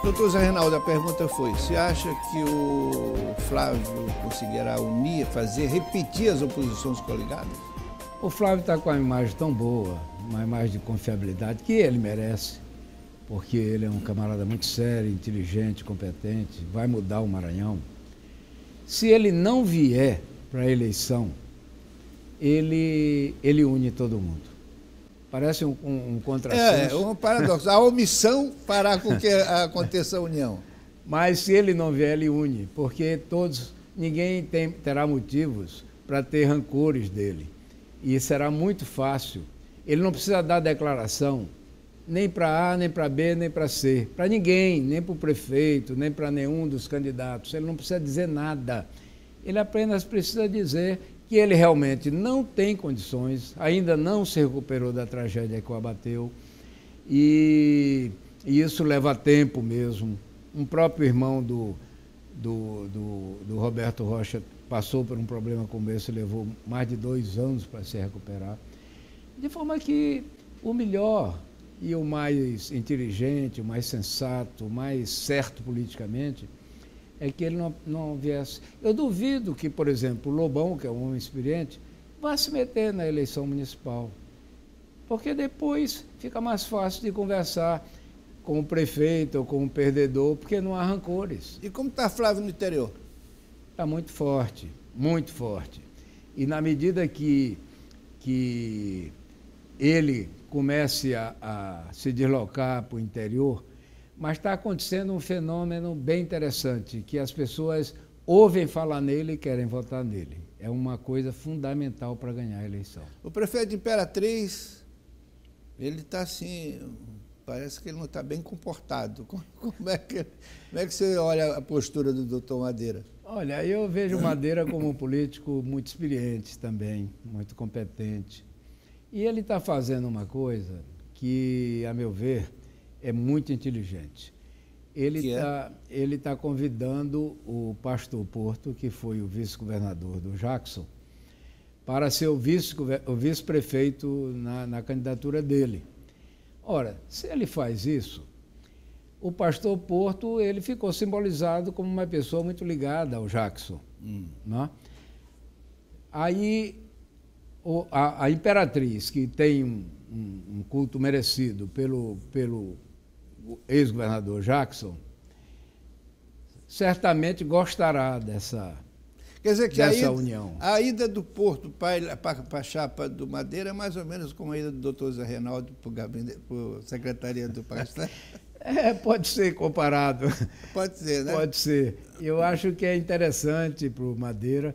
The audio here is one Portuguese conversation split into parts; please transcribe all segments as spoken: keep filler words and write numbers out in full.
Doutor Zé Reinaldo, a pergunta foi, você acha que o Flávio conseguirá unir, fazer, repetir as oposições coligadas? O Flávio está com uma imagem tão boa, uma imagem de confiabilidade, que ele merece, porque ele é um camarada muito sério, inteligente, competente, vai mudar o Maranhão. Se ele não vier para a eleição, ele, ele une todo mundo. Parece um, um, um contrassenso. É, um paradoxo. A omissão fará com que aconteça a união. Mas se ele não vier, ele une, porque todos, ninguém tem, terá motivos para ter rancores dele. E será muito fácil. Ele não precisa dar declaração, nem para A, nem para B, nem para C. Para ninguém, nem para o prefeito, nem para nenhum dos candidatos. Ele não precisa dizer nada. Ele apenas precisa dizer que ele realmente não tem condições, ainda não se recuperou da tragédia que o abateu, e, e isso leva tempo mesmo. Um próprio irmão do, do, do, do Roberto Rocha passou por um problema como esse, levou mais de dois anos para se recuperar. De forma que o melhor e o mais inteligente, o mais sensato, o mais certo politicamente, é que ele não, não viesse. Eu duvido que, por exemplo, o Lobão, que é um homem experiente, vá se meter na eleição municipal, porque depois fica mais fácil de conversar com o prefeito ou com o perdedor, porque não há rancores. E como está Flávio no interior? Está muito forte, muito forte. E na medida que, que ele comece a, a se deslocar para o interior, mas está acontecendo um fenômeno bem interessante, que as pessoas ouvem falar nele e querem votar nele. É uma coisa fundamental para ganhar a eleição. O prefeito de Imperatriz, ele está assim, parece que ele não está bem comportado. Como é, que, como é que você olha a postura do doutor Madeira? Olha, eu vejo o Madeira como um político muito experiente também, muito competente. E ele está fazendo uma coisa que, a meu ver, é muito inteligente. Ele está é? ele tá convidando o pastor Porto, que foi o vice-governador do Jackson, para ser o vice-prefeito na, na candidatura dele. Ora, se ele faz isso, o pastor Porto ele ficou simbolizado como uma pessoa muito ligada ao Jackson. Hum. Né? Aí, o, a, a Imperatriz, que tem um, um, um culto merecido pelo... pelo o ex-governador Jackson, certamente gostará dessa, Quer dizer que dessa a ida, união. A ida do Porto para a chapa do Madeira é mais ou menos como a ida do doutor Zé Reinaldo para a Secretaria do Pastel? É, pode ser comparado. Pode ser, né? Pode ser. Eu acho que é interessante para o Madeira.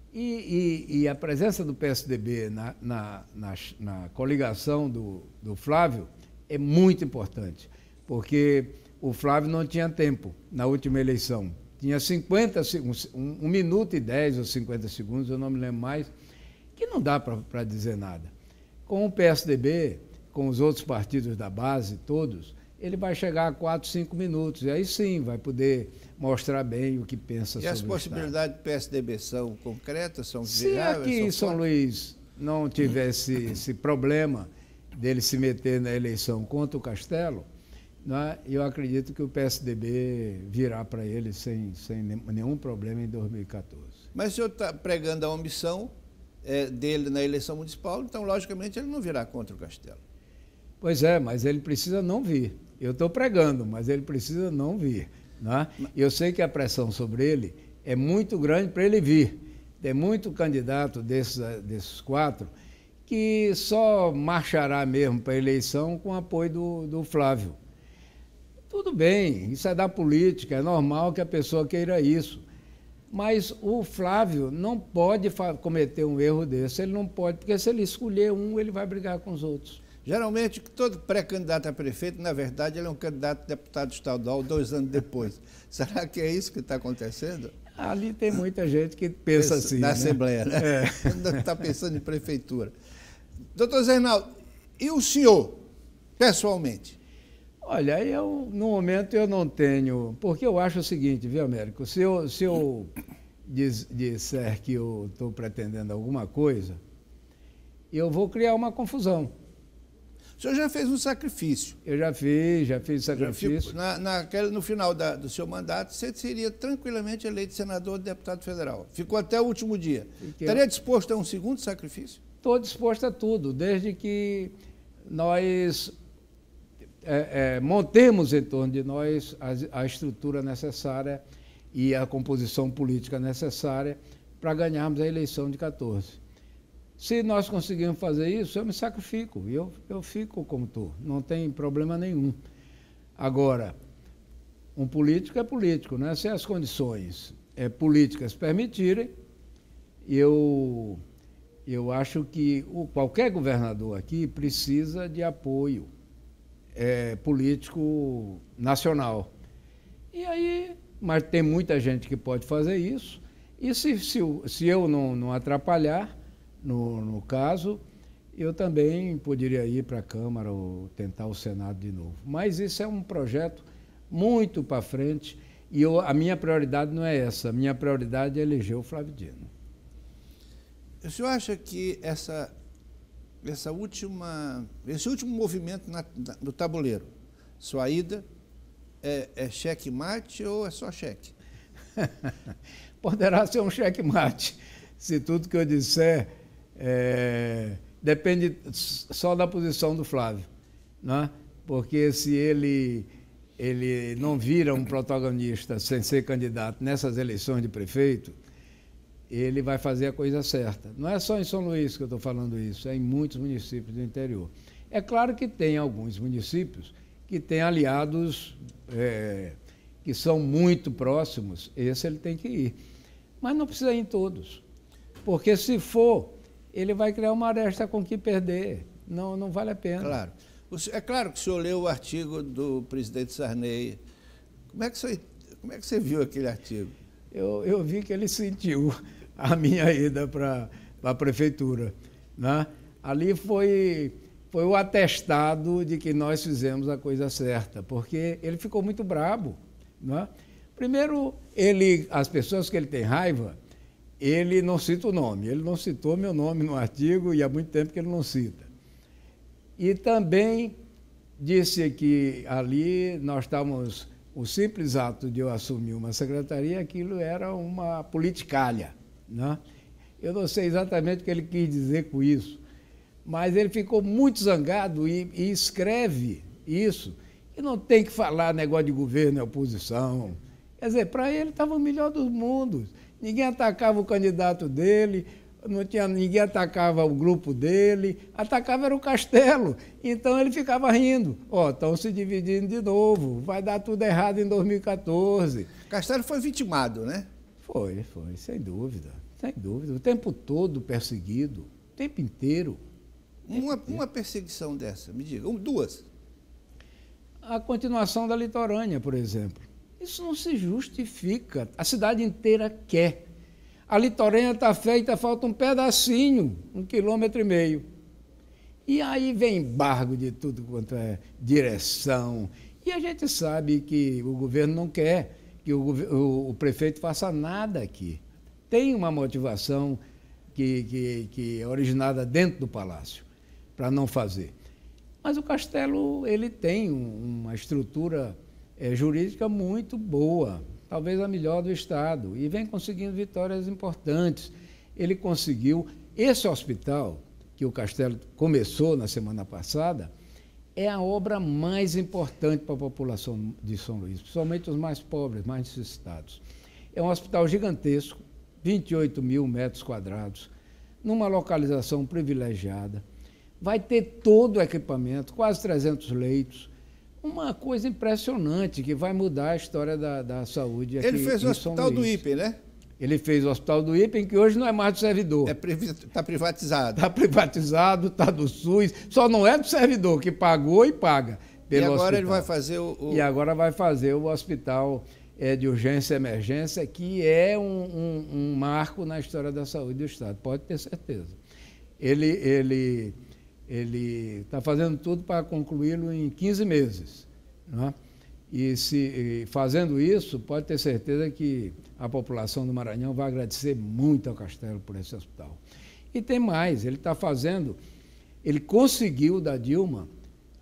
E, e, e a presença do P S D B na, na, na, na coligação do, do Flávio é muito importante, porque o Flávio não tinha tempo na última eleição. Tinha cinquenta segundos, um, um minuto e dez ou cinquenta segundos, eu não me lembro mais, que não dá para dizer nada. Com o P S D B, com os outros partidos da base, todos, ele vai chegar a quatro, cinco minutos, e aí sim vai poder mostrar bem o que pensa sobre o Estado. E as possibilidades do P S D B são concretas, são viáveis? Se aqui em São Luís não tivesse esse problema dele se meter na eleição contra o Castelo, né, eu acredito que o P S D B virá para ele sem, sem nenhum problema em dois mil e quatorze. Mas o senhor está pregando a omissão é, dele na eleição municipal, então, logicamente, ele não virá contra o Castelo. Pois é, mas ele precisa não vir. Eu estou pregando, mas ele precisa não vir. Né? Eu sei que a pressão sobre ele é muito grande para ele vir. Tem muito candidato desses, desses quatro que só marchará mesmo para a eleição com o apoio do, do Flávio. Tudo bem, isso é da política, é normal que a pessoa queira isso. Mas o Flávio não pode cometer um erro desse, ele não pode, porque se ele escolher um, ele vai brigar com os outros. Geralmente, todo pré-candidato a prefeito, na verdade, ele é um candidato a deputado estadual dois anos depois. Será que é isso que está acontecendo? Ali tem muita gente que pensa assim. Na né? Assembleia, né? É. Não está pensando em prefeitura. Doutor Zé Reinaldo, e o senhor, pessoalmente? Olha, eu, no momento eu não tenho, porque eu acho o seguinte, viu, Américo? Se eu, se eu diz, disser que eu estou pretendendo alguma coisa, eu vou criar uma confusão. O senhor já fez um sacrifício. Eu já fiz, já fiz sacrifício. Fico, na, naquela, no final da, do seu mandato, você seria tranquilamente eleito senador e deputado federal. Ficou até o último dia. Fiquei... Estaria disposto a um segundo sacrifício? Estou disposto a tudo, desde que nós é, é, montemos em torno de nós a, a estrutura necessária e a composição política necessária para ganharmos a eleição de quatorze. Se nós conseguirmos fazer isso, eu me sacrifico, eu, eu fico como estou, não tem problema nenhum. Agora, um político é político, né? Se as condições é, políticas permitirem, eu, eu acho que o, qualquer governador aqui precisa de apoio é, político nacional. E aí, mas tem muita gente que pode fazer isso, e se, se, se eu não, não atrapalhar, No, no caso, eu também poderia ir para a Câmara ou tentar o Senado de novo. Mas isso é um projeto muito para frente e eu, a minha prioridade não é essa. A minha prioridade é eleger o Flávio Dino. O senhor acha que essa, essa última, esse último movimento na, na, no tabuleiro, sua ida, é, é cheque-mate ou é só cheque? Poderá ser um cheque-mate, se tudo que eu disser... É, depende só da posição do Flávio, né? Porque se ele, ele não vira um protagonista sem ser candidato nessas eleições de prefeito, ele vai fazer a coisa certa. Não é só em São Luís que eu estou falando isso, é em muitos municípios do interior. É claro que tem alguns municípios que têm aliados é, que são muito próximos, esse ele tem que ir. Mas não precisa ir em todos, porque se for... ele vai criar uma aresta com que perder. Não, não vale a pena. Claro. É claro que o senhor leu o artigo do presidente Sarney. Como é que você, como é que você viu aquele artigo? Eu, eu vi que ele sentiu a minha ida para a prefeitura, né? Ali foi, foi o atestado de que nós fizemos a coisa certa, porque ele ficou muito brabo, né? Primeiro, ele, as pessoas que ele tem raiva, ele não cita o nome, ele não citou meu nome no artigo e há muito tempo que ele não cita. E também disse que ali nós estávamos, o simples ato de eu assumir uma secretaria, aquilo era uma politicalha, né? Eu não sei exatamente o que ele quis dizer com isso, mas ele ficou muito zangado e, e escreve isso, e não tem que falar negócio de governo e oposição. Quer dizer, para ele estava o melhor dos mundos. Ninguém atacava o candidato dele, não tinha, ninguém atacava o grupo dele, atacava era o Castelo. Então ele ficava rindo. Ó, oh, estão se dividindo de novo, vai dar tudo errado em dois mil e quatorze. Castelo foi vitimado, né? Foi, foi, sem dúvida, sem dúvida. O tempo todo perseguido, o tempo inteiro. Uma, uma perseguição dessa, me diga, um, duas. A continuação da litorânea, por exemplo. Isso não se justifica. A cidade inteira quer. A litorânea está feita, falta um pedacinho, um quilômetro e meio. E aí vem embargo de tudo quanto é direção. E a gente sabe que o governo não quer que o, o, o prefeito faça nada aqui. Tem uma motivação que, que, que é originada dentro do palácio para não fazer. Mas o Castelo ele tem uma estrutura... é jurídica muito boa, talvez a melhor do Estado, e vem conseguindo vitórias importantes. Ele conseguiu, esse hospital que o Castelo começou na semana passada, é a obra mais importante para a população de São Luís, principalmente os mais pobres, mais necessitados. É um hospital gigantesco, vinte e oito mil metros quadrados, numa localização privilegiada, vai ter todo o equipamento, quase trezentos leitos, uma coisa impressionante que vai mudar a história da, da saúde aqui. Ele fez o hospital do I P E, né? Ele fez o hospital do I P E, que hoje não é mais do servidor. Está privatizado. Está privatizado, está do SUS, só não é do servidor, que pagou e paga pelo E agora hospital. ele vai fazer o, o... E agora vai fazer o hospital é, de urgência e emergência, que é um, um, um marco na história da saúde do Estado, pode ter certeza. Ele... ele Ele está fazendo tudo para concluí-lo em quinze meses. Né? E, se, e fazendo isso, pode ter certeza que a população do Maranhão vai agradecer muito ao Castelo por esse hospital. E tem mais, ele está fazendo, ele conseguiu da Dilma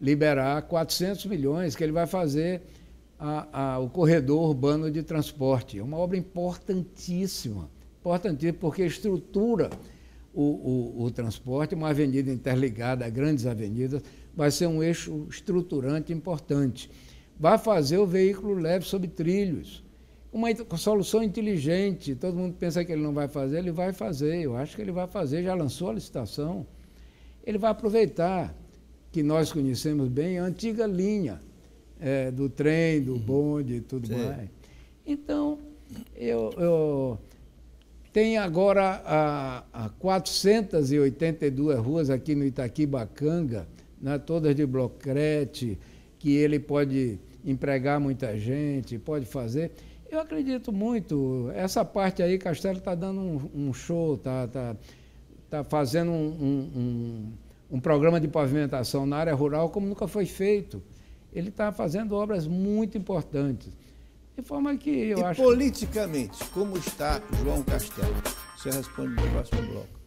liberar quatrocentos milhões que ele vai fazer a, a, o corredor urbano de transporte. É uma obra importantíssima, importantíssima porque estrutura o, o, o transporte, uma avenida interligada a grandes avenidas, vai ser um eixo estruturante importante. Vai fazer o veículo leve sobre trilhos. Uma solução inteligente, todo mundo pensa que ele não vai fazer, ele vai fazer, eu acho que ele vai fazer, já lançou a licitação. Ele vai aproveitar que nós conhecemos bem a antiga linha é, do trem, do bonde e tudo Sim. mais. Então, eu, eu tenho agora a, a quatrocentas e oitenta e duas ruas aqui no Itaquibacanga, né, todas de blocrete, que ele pode empregar muita gente, pode fazer. Eu acredito muito. Essa parte aí, Castelo está dando um, um show, está tá, tá fazendo um, um, um, um programa de pavimentação na área rural como nunca foi feito. Ele está fazendo obras muito importantes. De forma que eu e acho... politicamente, como está João Castelo? Você responde no próximo bloco.